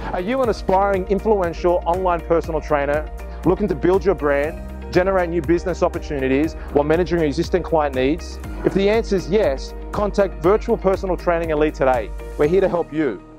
Are you an aspiring, influential online personal trainer looking to build your brand, generate new business opportunities while managing your existing client needs? If the answer is yes, contact Virtual Personal Training Elite today. We're here to help you.